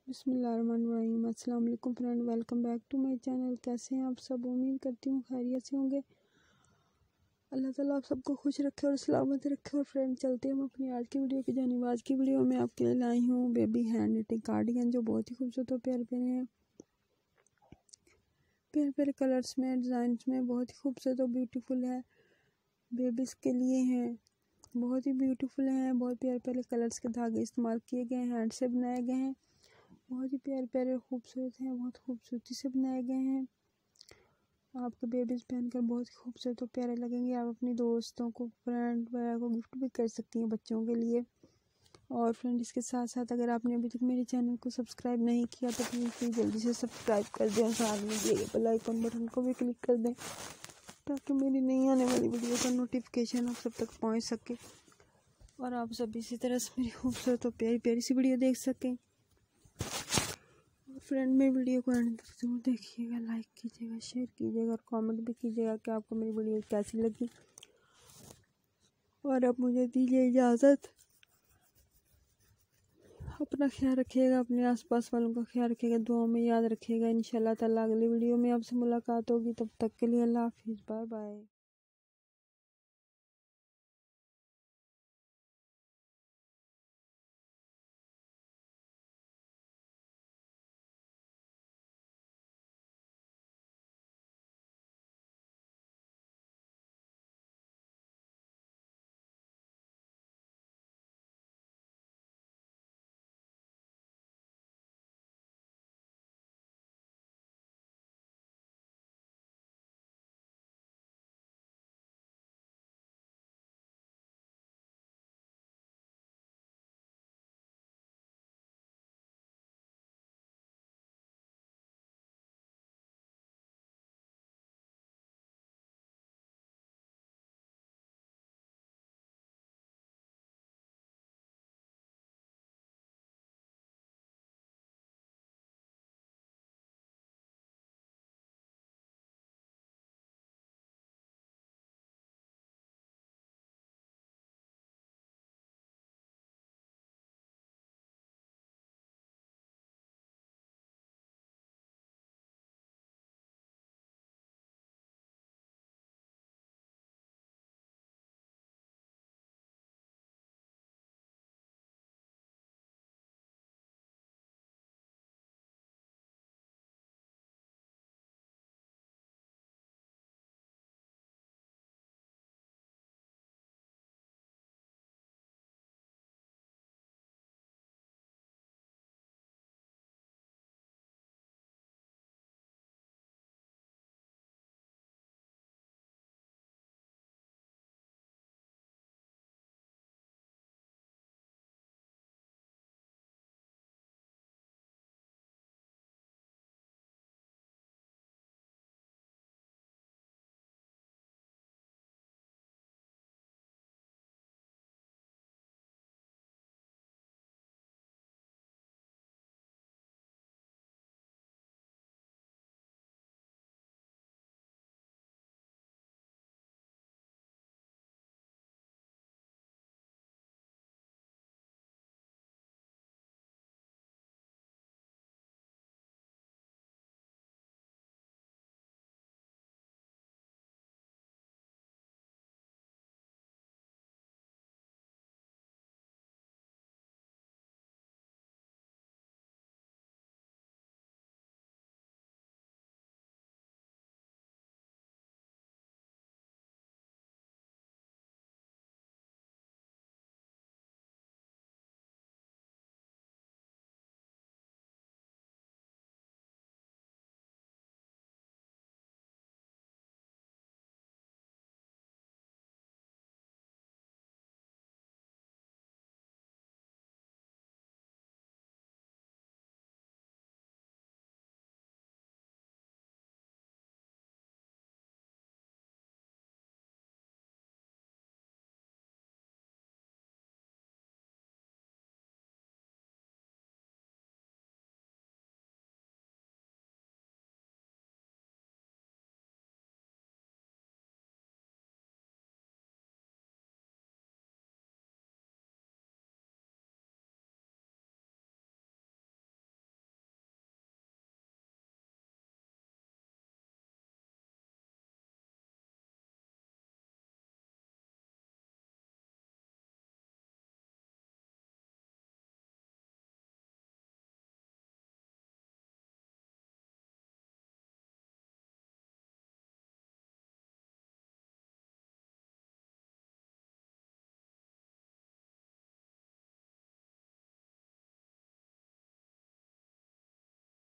बिस्मिल्लाहिर्रहमानिर्रहीम। अस्सलाम वालेकुम friend, welcome back to my channel. कैसे हैं आप सब? उम्मीद करती हूँ खैरियत से होंगे। अल्लाह ताला आप सबको खुश रखे और सलामत रखे। और फ्रेंड चलते हैं हम अपनी आज की वीडियो की जानिब। आज की वीडियो में आपके लिए लाई हूँ बेबी हैंड निटिंग कार्डिगन, जो बहुत ही खूबसूरत और प्यारे प्यारे हैं, प्यारे प्यारे कलर्स में, डिज़ाइन में बहुत ही खूबसूरत और ब्यूटीफुल है। बेबीज़ के लिए हैं, बहुत ही ब्यूटीफुल हैं। बहुत प्यारे प्यारे कलर्स के धागे इस्तेमाल किए गए हैं, हैंड से बनाए गए हैं, बहुत ही प्यारे प्यारे खूबसूरत हैं, बहुत खूबसूरती से बनाए गए हैं। आपके बेबीज़ पहनकर बहुत ही खूबसूरत और प्यारे लगेंगे। आप अपनी दोस्तों को, फ्रेंड वगैरह को गिफ्ट भी कर सकती हैं बच्चों के लिए। और फ्रेंड इसके साथ साथ अगर आपने अभी तक मेरे चैनल को सब्सक्राइब नहीं किया तो प्लीज़ जल्दी से सब्सक्राइब कर दें और साथ में दिए गए बेल आइकन बटन को भी क्लिक कर दें, ताकि मेरी नई आने वाली वीडियो का नोटिफिकेशन आप सब तक पहुँच सके और आप सब इसी तरह से मेरी खूबसूरत और प्यारी प्यारी सी वीडियो देख सकें। फ्रेंड मेरी वीडियो को एंड तक जरूर देखिएगा, लाइक कीजिएगा, शेयर कीजिएगा और कमेंट भी कीजिएगा कि आपको मेरी वीडियो कैसी लगी। और अब मुझे दीजिए इजाज़त। अपना ख्याल रखिएगा, अपने आसपास वालों का ख्याल रखिएगा, दुआओं में याद रखिएगा। इंशाल्लाह ताला अगली वीडियो में आपसे मुलाकात होगी। तब तक के लिए अल्लाह हाफिज़, बाय बाय।